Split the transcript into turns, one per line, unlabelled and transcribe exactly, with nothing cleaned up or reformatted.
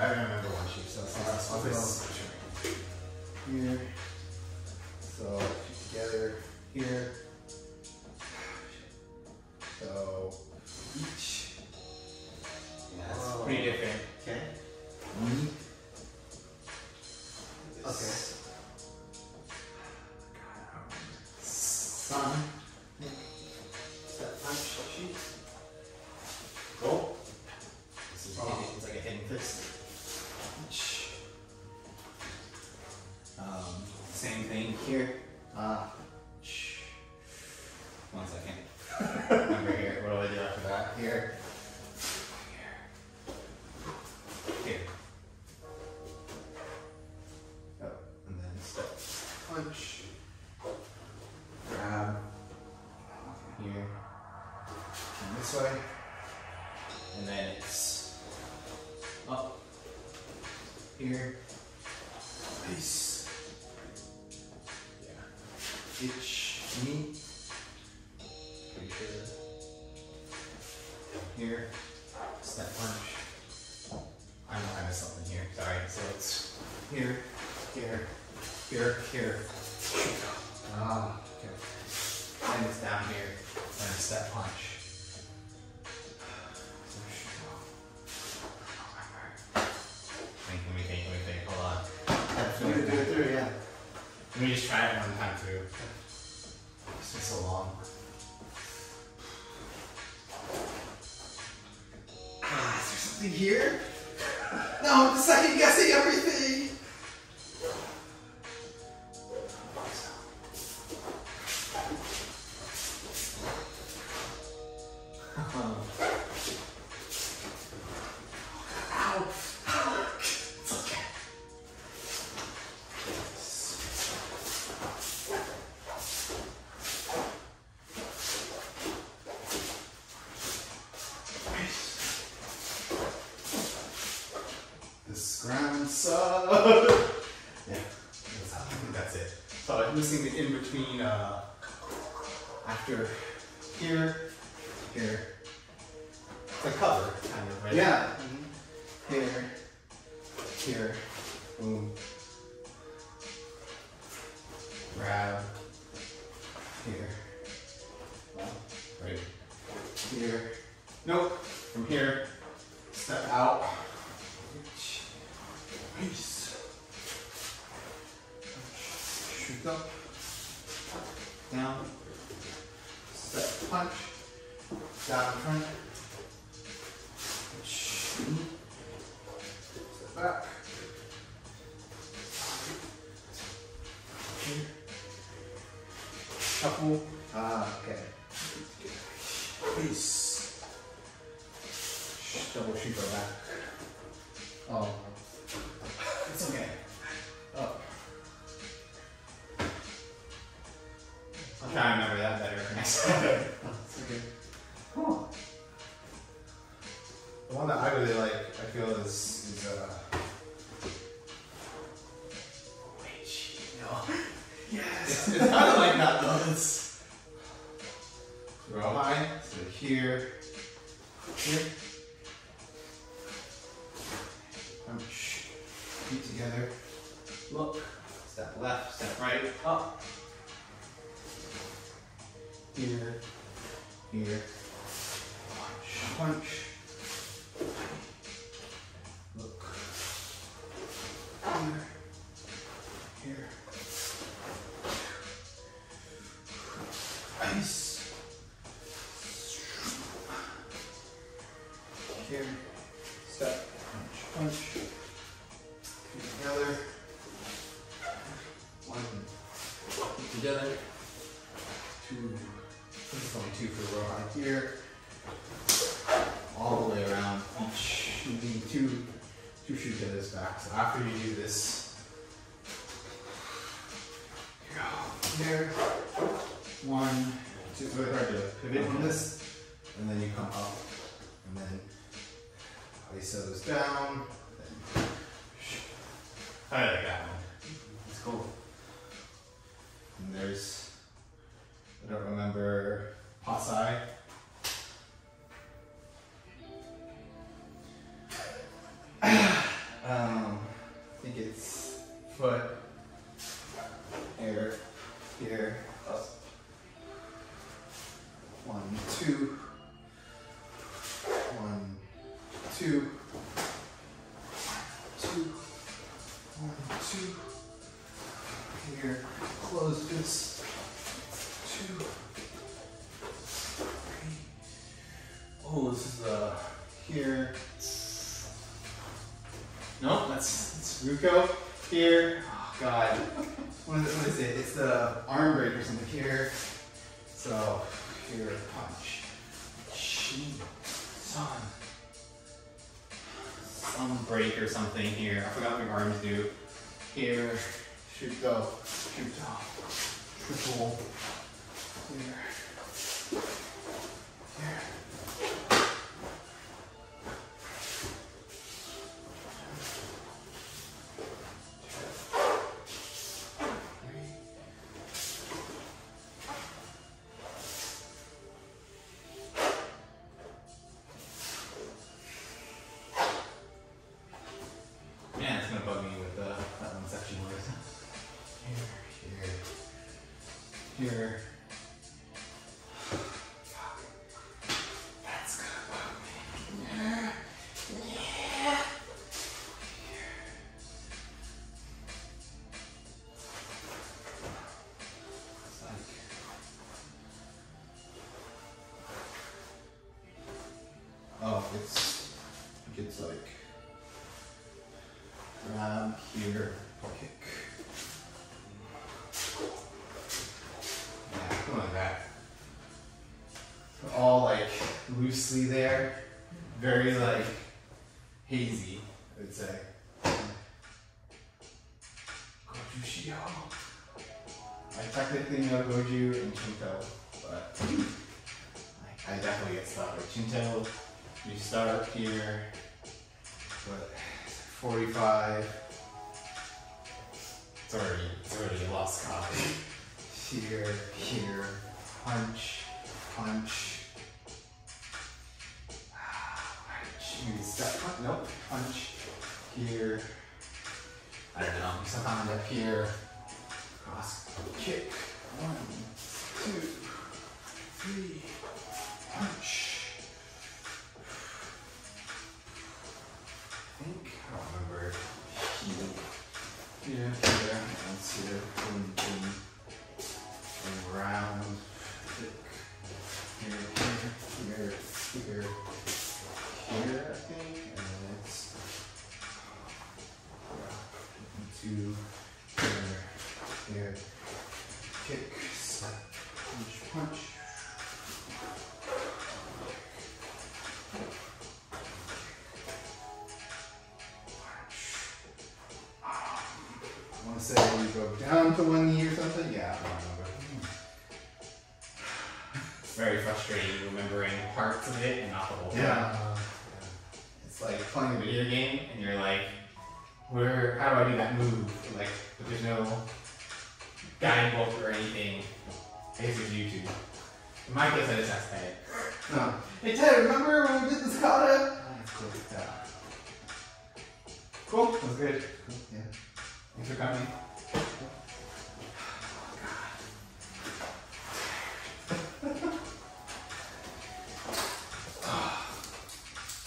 I remember one sheep, so it's this one. Here. So feet together here. So each.
Yeah, that's
oh.
pretty different.
Okay. Mm-hmm.
Okay.
Sun. Step punch sheep. Go.
This is
Oh.
it's like a hidden fist. Um, same thing here.
Ah.
One second. Remember here. What do I do after that? Here. Here. Oh, and then step.
Punch. Grab.
Here.
And this way.
And then it's up. Here.
Nice.
Yeah.
Itch. Knee.
Pretty sure. Here. Step punch. I know I missed something here. Sorry. So it's here, here, here, here.
Ah. Okay.
And it's down here. And a step punch. Think, let me think, let me think. Hold on.
Do it, do it through, yeah.
Let me just try it one time through.
It's been so long. Ah, is there something here? No, I'm second guessing everything. Ow. It's okay. This ground sucks. Yeah,
That's, I think that's it. So I'm missing the in between uh, after here, here. It's a cover, kind of, right?
yeah. Here, here, boom. Grab. Here.
Right.
Here.
Nope. From here, step out.
Nice. Shoot up. Down. Step punch. Down in front. Shoot. Step back. Here. Shuffle. Ah, okay. Peace. Double shoot go back. Oh.
It's okay.
Oh.
I'll try and remember that better for next time.
It's okay. Huh. The one that I really like, I feel, is, is uh.
Wait, no.
Yes!
It's, it's kind of like that though. It's
Throw high, so here, here. Punch. Feet together.
look. Step left, step right, up.
Here, here. Punch, punch. Look. Here, here. Ice. Here. Step. Punch, punch. Feet together. One. Feet together. Two. There's only two for row high here. All the way around each. You need two, two shoot this back. So after you do this, you go here. One, two. It's really hard to pivot from this, and then you come up, and then isos down. Then
I like that one.
it's cool. And there's, I don't remember, Pasai. foot. Here, here, up. One, two. One, two. Two. One, two. Here, close this. Two. Three. Oh, this is uh here. No, that's it's Ruko. Here. Oh god. What is, it, what is it? It's the arm break or something here. So here, punch. Shin. Sun. Some break or something here. I forgot what your arms do. Here. Shoot go. Shoot off. Triple. Here. Here. Yeah, it's gonna bug me with uh, that one section where it's here, here, here. Fuck. That's gonna bug me. Yeah. Yeah. It's like oh, it's I think it's like grab here, kick. Yeah, something like that. So all like loosely there, very like hazy, I would say. Goju Shio. I technically know Goju and Shinto, but like, I definitely get stuck with Shinto. You start here, but forty-five. It's already, it's already a lost copy. Here, here, punch, punch. Punch. Maybe step, punch. Nope, punch. Here. I don't know. Somehow end up here. Cross, kick. One, two, three, punch. I think, I don't remember. Here, here, and here, boom, boom, and round, kick, here, here, here, here, here, I think, and then it's two, here, here, kick, step, punch, punch. I want to say we go down to one knee or something. Yeah, I don't remember. It's very frustrating remembering parts of it and not the whole thing. Yeah. It's like playing a video game and you're like, where? How do I do that move? Like, but there's no guidebook or anything. I guess there's YouTube. In my case, I just asked Ted. No. Hey Ted, remember when we did this kata? Cool. That was good. Cool. Yeah. Thanks for coming.